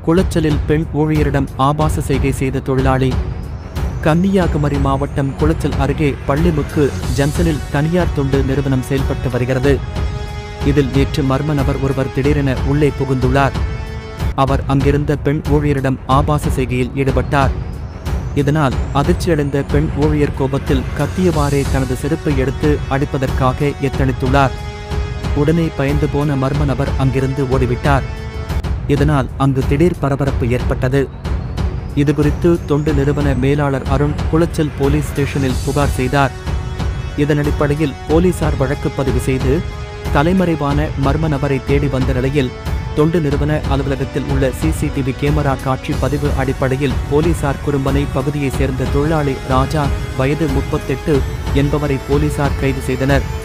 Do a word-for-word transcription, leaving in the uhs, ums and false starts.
குளச்சலில் பெண் ஊழியரிடம் ஆபாச செய்கை செய்த தொழிலாளி. கன்னியாகுமரி மாவட்டம் குளச்சல் அருகே பள்ளிமுக்கு ஜங்ஷனில் தனியார் தொண்டு நிறுவனம் செயல்பட்டு வருகிறது. இதில் நேற்று மர்ம நபர் ஒருவர் திடீரென உள்ளே புகுந்துள்ளார். அவர் அங்கிருந்த பெண் ஊழியரிடம் ஆபாச செய்கையில் ஈடுபட்டார். இதனால் அதிர்ச்சியடைந்த பெண் ஊழியர் கோபத்தில் கத்தியவாறே தனது செருப்பை எடுத்து அடிப்பதற்காக எத்தனித்துள்ளார். உடனே பயந்து போன மர்ம நபர் அங்கிருந்து ஓடிவிட்டார். இதனால் அங்கு திடீர் பரபரப்பு ஏற்பட்டது. இதுகுறித்து தொண்டு நிறுவன மேலாளர் அருண் குளச்சல் போலீஸ் ஸ்டேஷனில் புகார் செய்தார். இதன் அடிப்படையில் போலீசார் வழக்கு பதிவு செய்து தலைமறைவான மர்ம நபரை தேடி வந்த நிலையில் தொண்டு நிறுவன அலுவலகத்தில் உள்ள சிசிடிவி கேமரா காட்சி பதிவு அடிப்படையில் போலீசார் குறும்பனை பகுதியைச் சேர்ந்த தொழிலாளி ராஜா வயது முப்பத்தெட்டு என்பவரை போலீசார் கைது செய்தனர்.